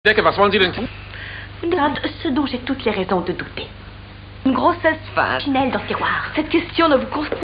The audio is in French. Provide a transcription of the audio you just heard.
che va svolgere in... Ce dont j'ai toutes les raisons de douter. Une grossesse vaginelle dans le tiroir. Cette question ne vous concerne